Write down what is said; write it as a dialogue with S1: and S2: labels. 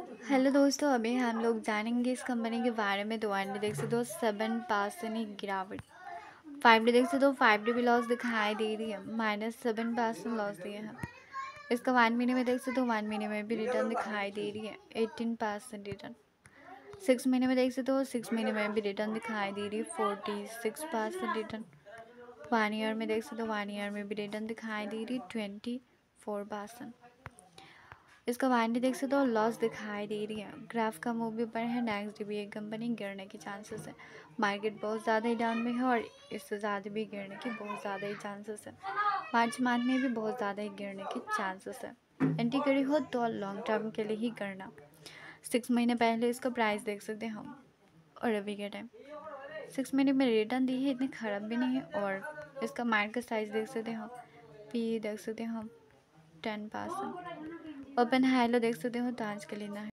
S1: Hello दोस्तों, अभी हम लोग जानेंगे इस कंपनी के बारे में। 2 देख सकते हो 7% ही गिरावट। 5 देख सकते हो 5 भी लॉस दिखाई दे रही है, -7% लॉस दिए हैं। इसका 1 महीने में देख सकते हो 1 महीने में भी रिटर्न दिखाई दे रही है, 18% रिटर्न। 6 महीने में देख सकते हो 6 महीने में भी रिटर्न दिखाई दे रही है, 46% रिटर्न। 1 ईयर में देख सकते हो 1 ईयर में भी रिटर्न दिखाई दे रही है, 24%। इसका वारंटी देख सकते हो लॉस दिखाई दे रही है। ग्राफ का मूव भी ऊपर है, नेक्स्ट डे भी एक कंपनी गिरने के चांसेस है। मार्केट बहुत ज़्यादा ही डाउन में है और इससे ज़्यादा भी गिरने की बहुत ज़्यादा ही चांसेस है। मार्च मंथ में भी बहुत ज़्यादा ही गिरने के चांसेस है। एंट्री करी हो तो लॉन्ग टर्म के लिए ही करना। 6 महीने पहले इसका प्राइस देख सकते हैं हम, और अभी के टाइम 6 महीने में रिटर्न दी है, इतनी ख़राब भी नहीं है। और इसका मार्केट साइज देख सकते हो, पी देख सकते हो हम 10%। ओपन हाई लो देख सकते हो, तो आज के लिए ना है।